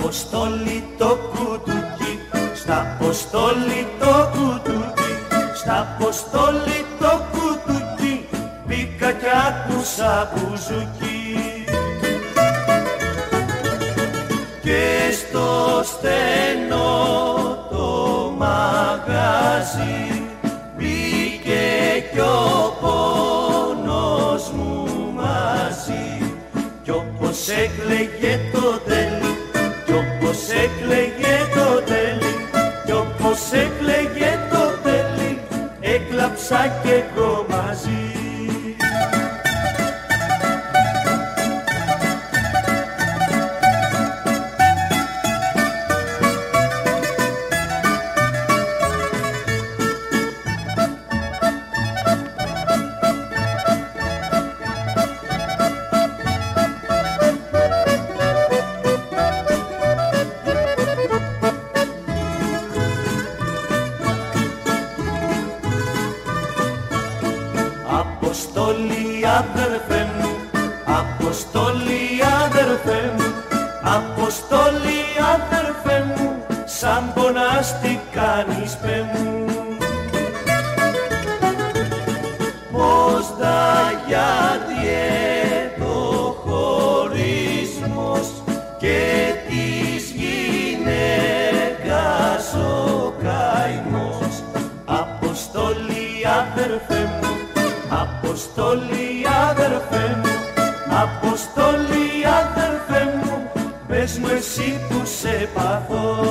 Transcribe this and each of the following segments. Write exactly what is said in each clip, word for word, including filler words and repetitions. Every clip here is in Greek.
Αποστόλη το κουτούκι, στα Αποστόλη το κουτούκι, στα Αποστόλη το κουτούκι, μπήκα κι άκουσα μπουζούκι. Και στο στενό το μαγαζί μπήκε κι ο πόνος μου μαζί. Κι όπως έκλαιγε το τέλει, κι όπως έκλαιγε το τέλει, κι όπως έκλαιγε το τέλει, έκλαψα κι εγώ μαζί. Αποστόλη αδερφέ μου, Αποστόλη αδερφέ μου, Αποστόλη αδερφέ μου, σαν πονάς τι κάνεις παι μου. Πώς δα γιατί το χωρισμός και της γυναίκας ο καημός. Αποστόλη αδερφέ μου, Αποστόλη αδερφέ μου, Αποστόλη αδερφέ μου, πες μου εσύ που σε παθώ.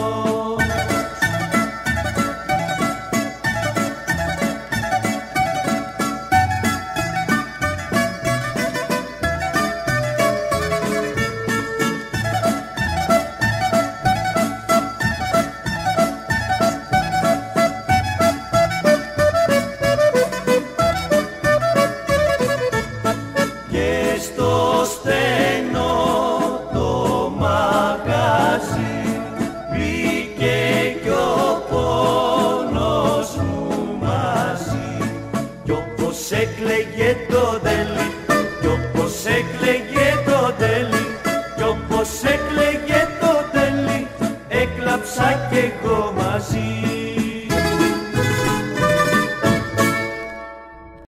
Στο στενό το μαγαζί μπήκε κι ο πόνος μου μαζί. Κι όπως έκλαιγε το τέλει, κι όπως έκλαιγε το τέλει, κι όπως έκλαιγε το τέλει, έκλαψα κι εγώ μαζί.